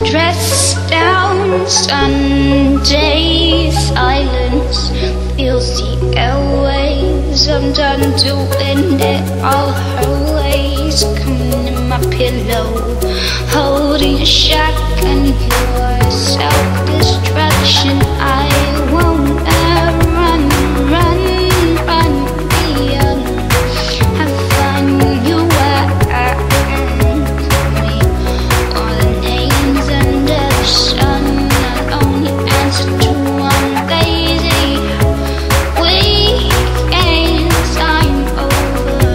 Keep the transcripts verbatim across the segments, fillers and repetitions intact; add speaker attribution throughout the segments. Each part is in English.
Speaker 1: dressed down Sunday silence fills the airwaves. I'm done doing it all her ways. Coming in my pillow, holding a shotgun, your self-destruction. I won't uh, run, run, run beyond. Have fun, you are me. All the names under the sun, I'll only answer to one lazy weekends. I'm over.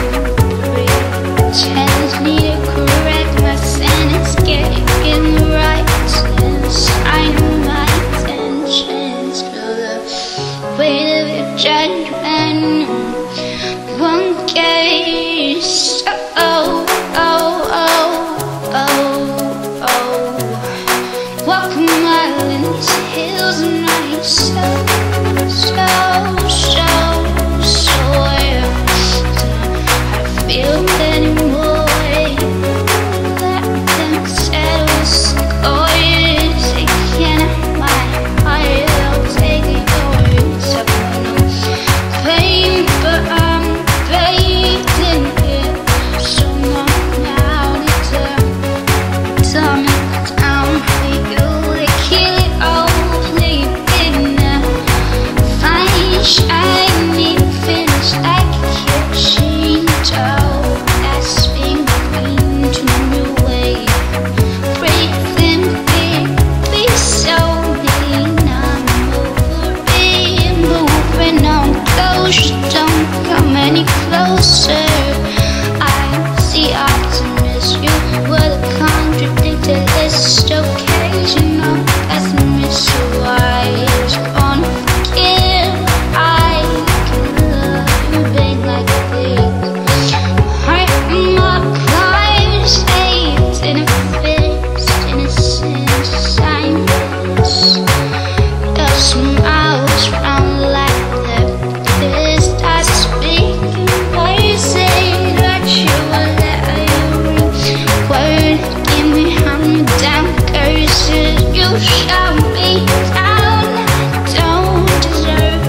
Speaker 1: Pretend me to correct my sentence, getting the right sense. I know my intentions, feel the weight of your judgment. One case, oh, oh, oh, oh, oh. Walk a mile in these hills and I so, so, so, sore. I feel anymore. Let them settle scores. They can't have my heart, they'll take yours. I've no pain, but I'm bathed in it. So long now, it's a atomic down for you. They kill it all, leave it now. Fine, shiny, finished like a kitchen doll. That's been green to new wave. Breathing big, be so mean. I'm over it, moving on close. Don't come any closer. I see optimists, you were the contradictorist, occasional pessimist. So I was born to forgive. I can love you big like a big heart. My life saved in a fist, innocent silence. Your smiles round like the fist. I speak in words, say that you will let you ring. Word, give me hand down curses. You shall be down. I don't deserve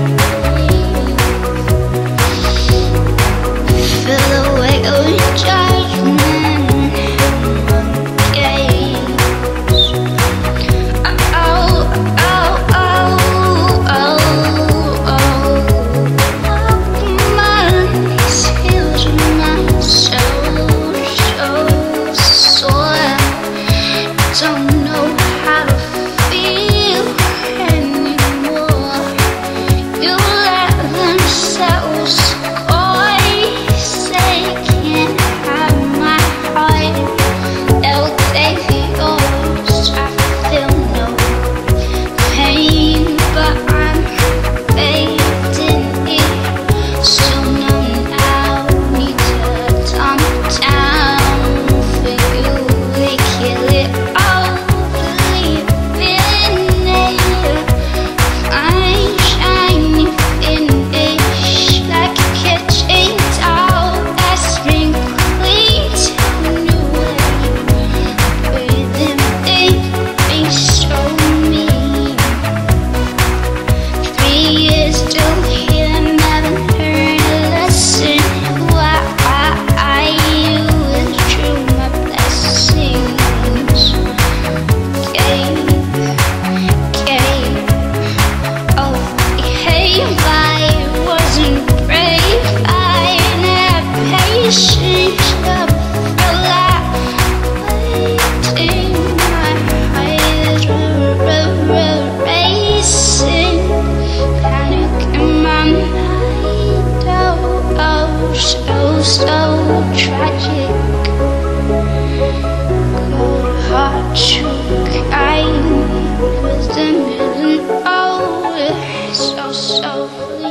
Speaker 1: it. Feel the weight of your judgment. Gaze. Oh, oh, oh, oh, oh. My heels of my soul, so sore. Don't know how to feel anymore. You let themselves squeeze. They can't have my heart, they'll take yours. I feel no pain, but I'm bathed in it. So numb now, need to calm down for you. They kill it all, believe in it. Fine, shiny finish like a kitchen doll that's been cleaned to a new way. Breathing big, be so mean. Three years still here, never heard a lesson. Why I withdrew my blessings. Gave, gave. Oh, behave. I wasn't brave. I had patience. Love for life. Waiting, my eyes were racing. Panic in my mind. Oh, oh, so, so tragic. Cold heart shook. I was a million. Oh, so, so